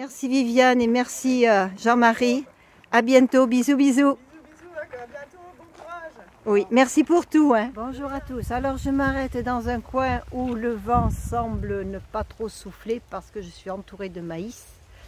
Merci Viviane et merci Jean-Marie. À bientôt, bisous bisous. Bisous, à bientôt, bon courage. Oui, merci pour tout. Bonjour à tous. Alors je m'arrête dans un coin où le vent semble ne pas trop souffler parce que je suis entourée de maïs.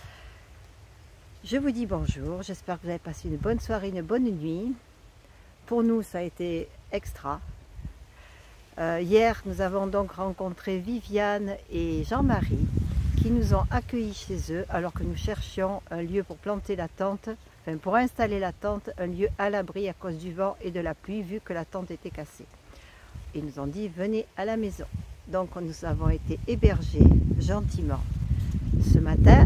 Je vous dis bonjour, j'espère que vous avez passé une bonne soirée, une bonne nuit. Pour nous, ça a été extra. Hier, nous avons donc rencontré Viviane et Jean-Marie qui nous ont accueillis chez eux alors que nous cherchions un lieu pour planter la tente, enfin pour installer la tente, un lieu à l'abri à cause du vent et de la pluie vu que la tente était cassée. Ils nous ont dit venez à la maison. Donc nous avons été hébergés gentiment. Ce matin,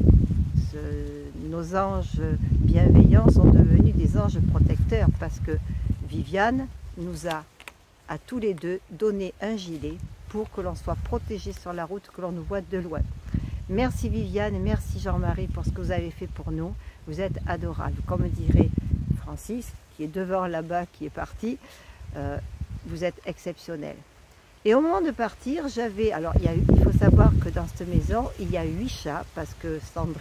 nos anges bienveillants sont devenus des anges protecteurs parce que Viviane nous a à tous les deux donné un gilet pour que l'on soit protégé sur la route, que l'on nous voit de loin. Merci Viviane et merci Jean-Marie pour ce que vous avez fait pour nous. Vous êtes adorables. Comme dirait Francis, qui est devant là-bas, qui est parti, vous êtes exceptionnels. Et au moment de partir, alors il faut savoir que dans cette maison, il y a 8 chats, parce que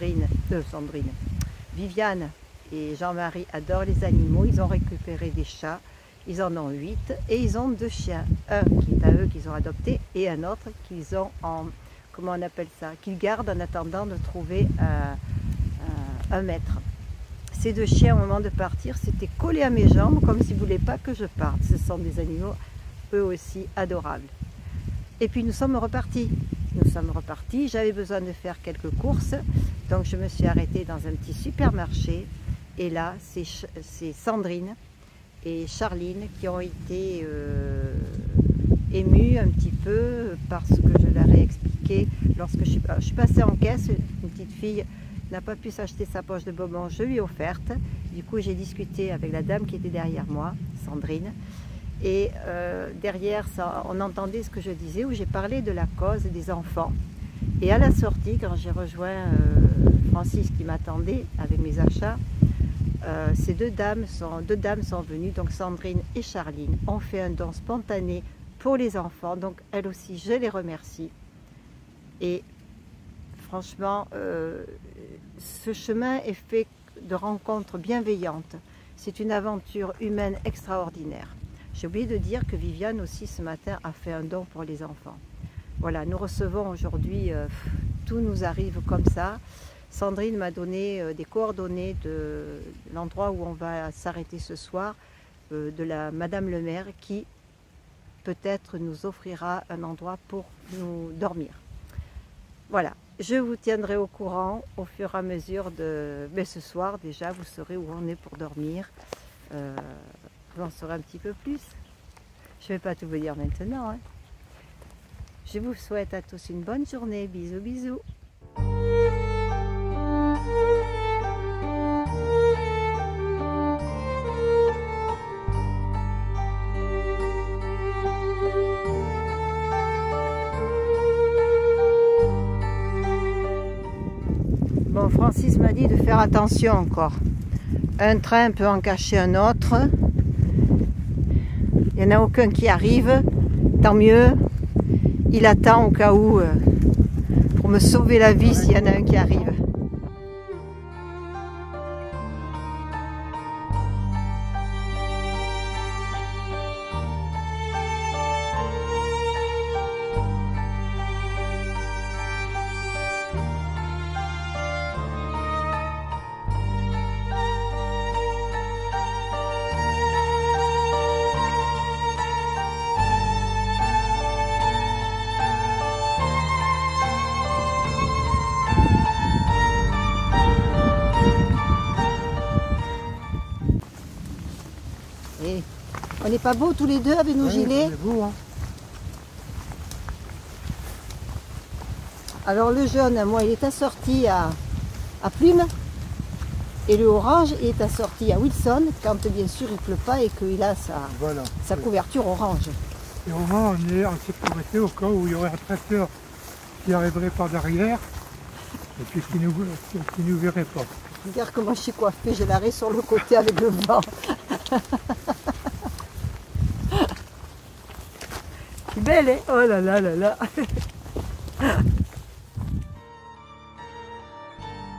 Viviane et Jean-Marie adorent les animaux, ils ont récupéré des chats, ils en ont 8, et ils ont 2 chiens, un qui est à eux qu'ils ont adopté, et un autre qu'ils ont comment on appelle ça, qu'ils gardent en attendant de trouver un maître. Ces 2 chiens, au moment de partir, s'étaient collés à mes jambes, comme s'ils ne voulaient pas que je parte. Ce sont des animaux eux aussi adorables. Et puis nous sommes repartis. J'avais besoin de faire quelques courses, donc je me suis arrêtée dans un petit supermarché. Et là, c'est Sandrine et Charline qui ont été émues un petit peu parce que je leur ai expliqué, lorsque je suis passée en caisse, une petite fille n'a pas pu s'acheter sa poche de bonbons, je lui ai offerte. Du coup, j'ai discuté avec la dame qui était derrière moi, Sandrine. Et derrière ça, on entendait ce que je disais, où j'ai parlé de la cause des enfants. Et à la sortie, quand j'ai rejoint Francis qui m'attendait avec mes achats, ces deux dames sont venues, donc Sandrine et Charline, ont fait un don spontané pour les enfants. Donc elles aussi, je les remercie. Et franchement, ce chemin est fait de rencontres bienveillantes. C'est une aventure humaine extraordinaire. J'ai oublié de dire que Viviane aussi ce matin a fait un don pour les enfants. Voilà, nous recevons aujourd'hui, tout nous arrive comme ça. Sandrine m'a donné des coordonnées de l'endroit où on va s'arrêter ce soir, de la Madame le maire qui peut-être nous offrira un endroit pour nous dormir. Voilà, je vous tiendrai au courant au fur et à mesure de... Mais ce soir déjà, vous saurez où on est pour dormir. Vous en saurez un petit peu plus. Je ne vais pas tout vous dire maintenant. Je vous souhaite à tous une bonne journée. Bisous, bisous. Bon, Francis m'a dit de faire attention encore. Un train peut en cacher un autre. Il n'y en a aucun qui arrive, tant mieux. Il attend au cas où pour me sauver la vie s'il y en a un qui arrive. Et on n'est pas beaux tous les deux avec nos gilets? Beau, hein. Alors le jaune, moi, il est assorti à Plume. Et le orange, il est assorti à Wilson, quand bien sûr il ne pleut pas et qu'il a sa couverture orange. Et au moins on est en sécurité au cas où il y aurait un tracteur qui arriverait par derrière et puis qui nous verrait pas. Regarde comment je suis coiffée, j'ai l'arrêt sur le côté avec le vent. Belle, hein? Oh là là là là.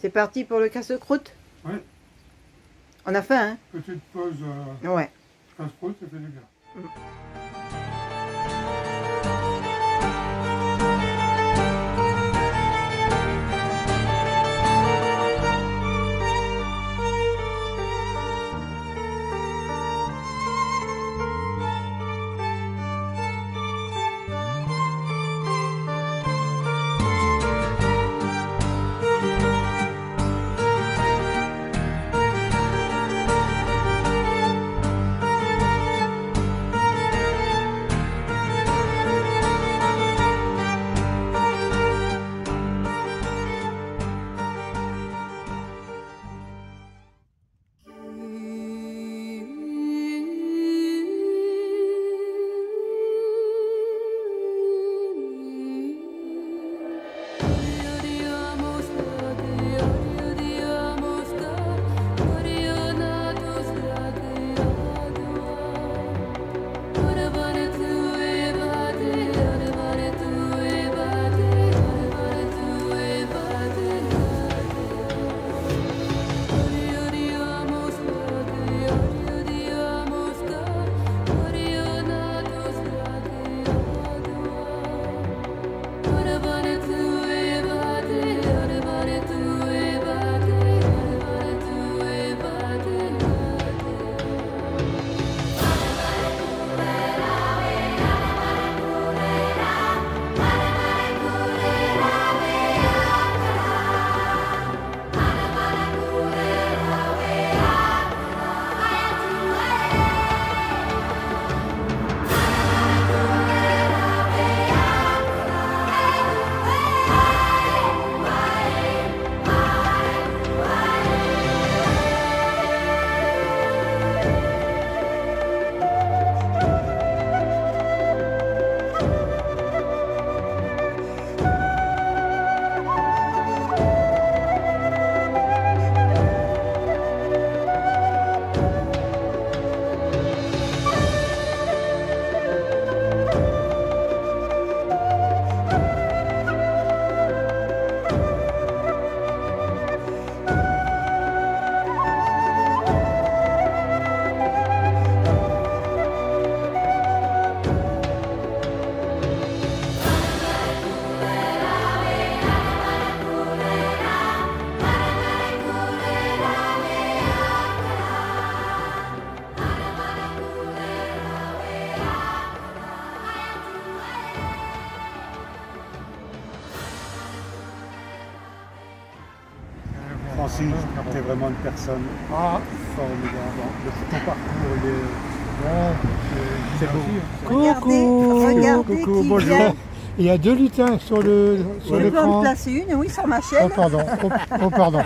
C'est parti pour le casse-croûte? Oui. On a faim, hein? Petite pause Ouais. casse-croûte, ça fait du bien. Francis, tu es vraiment une personne formidable. Ton parcours, il est... c'est beau. Regardez Coucou, qui bonjour. vient. Il y a 2 lutins sur Je peux en l'écran. placer une, oui, sur ma chaîne. Oh pardon, oh pardon.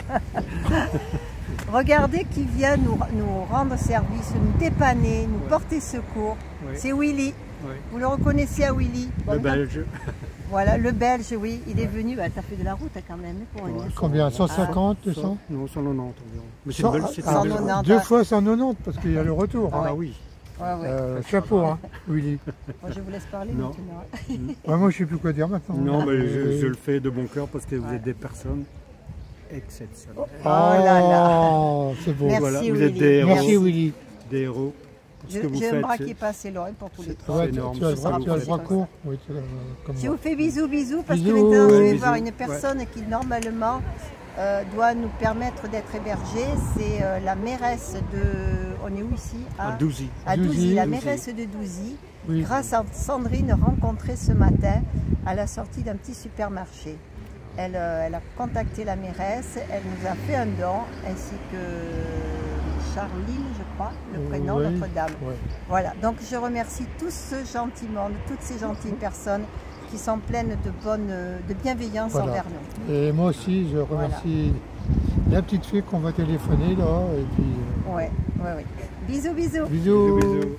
Regardez qui vient nous rendre service, nous dépanner, nous porter secours. Oui. C'est Willy. Oui. Vous le reconnaissez à Willy? Le Belge. Voilà, le Belge, oui. Il est venu, bah, t'as fait de la route quand même pour venir. Combien? 150, 200? Non, 190 environ. Mais c'est une belle, c'est une belle 190. journée. 2 fois 190 parce qu'il y a le retour. Ah Hein. oui. Ouais, ouais. Chapeau, hein, Willy. Bon, je vous laisse parler Non. maintenant. Ouais, moi, je sais plus quoi dire maintenant. Non, mais je le fais de bon cœur parce que vous êtes des personnes exceptionnelles. Oh là là. Oh, c'est beau. Merci, Voilà, vous Willy. êtes des héros. Merci, Willy. Des héros. Pour ce que vous J'ai un faites. bras qui est pas assez loin pour tous les c'est trois. Ouais, énorme, tu as le c'est bras, ça, tu as le c'est bras ça. court. Oui, comme Je moi. vous fais bisous, bisous, parce que Bisous. maintenant je vais Ouais, voir bisous. une personne qui normalement doit nous permettre d'être hébergés. C'est la mairesse de... On est où ici? À Douzy. À Douzy, Douzy. la Douzy. mairesse de Douzy, Oui. grâce à Sandrine rencontrée ce matin à la sortie d'un petit supermarché. Elle a contacté la mairesse, elle nous a fait un don, ainsi que Charline, je crois, le prénom, Oui, Notre-Dame. ouais. Voilà, donc je remercie tout ce gentil monde, toutes ces gentilles personnes qui sont pleines de bienveillance Voilà. envers nous. Et moi aussi, je remercie la petite fille qu'on va téléphoner là. Et puis, Ouais, ouais, ouais. Bisous, bisous. bisous. Bisous, bisous.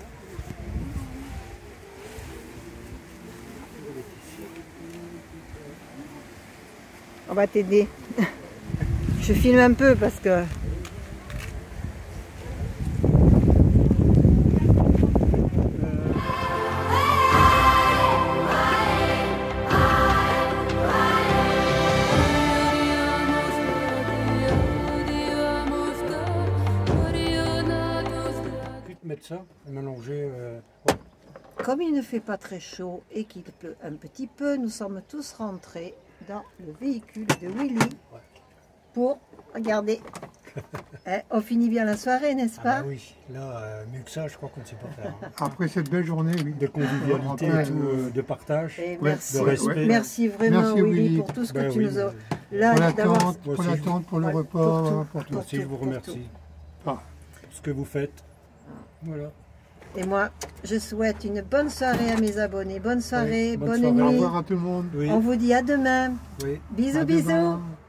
On va t'aider. Je filme un peu parce que... ça, mélanger. Comme il ne fait pas très chaud et qu'il pleut un petit peu, nous sommes tous rentrés dans le véhicule de Willy pour regarder. On finit bien la soirée, n'est-ce pas? Bah oui, là, mieux que ça, je crois qu'on ne sait pas faire. Hein. Après cette belle journée, oui. De convivialité et tout, de partage, Et Ouais, merci, de respect. merci vraiment Merci, Willy, Willy. pour tout ce que Ben tu oui, nous as... mais- Là, d'avoir- Pour l'attente, pour le Ouais, repas, pour tout. pour tout. Moi aussi, je vous pour remercie Ah. pour ce que vous faites. Voilà. Et moi, je souhaite une bonne soirée à mes abonnés. Bonne soirée, bonne bonne soirée. Au nuit. revoir à tout le monde. Oui, On vous dit à demain. oui. Bisous, À bisous. demain.